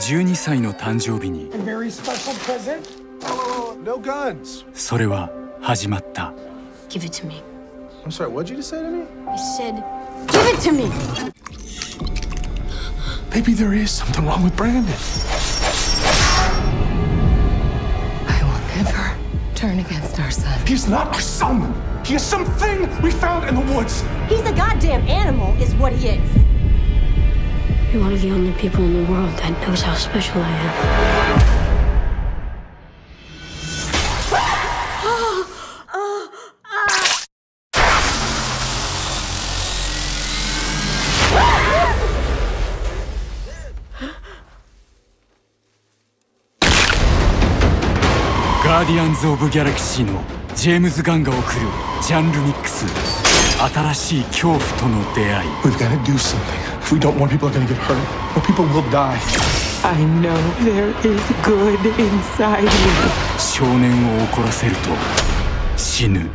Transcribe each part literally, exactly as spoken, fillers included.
じゅうにさいの誕生日に No guns. それは始まった。 Give it to me. I'm sorry, what'd you just say to me? I said, give it to me! Maybe there is something wrong with Brandon. I will never turn against our son. He's not our son. He is something we found in the woods. He's a goddamn animal, is what he is. You're one of the only people in the world that knows how special I am. "ガーディアンズ・オブ・ギャラクシー」のジェームズ・ガンが送るジャンルミックス、新しい恐怖との出会い。 We've got to do something. If we don't, more people are going to get hurt. More people will die. I know there is good inside you. 少年を怒らせると死ぬ。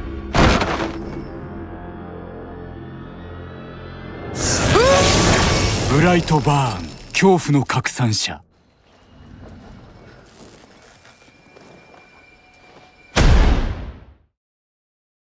ブライトバーン、恐怖の拡散者。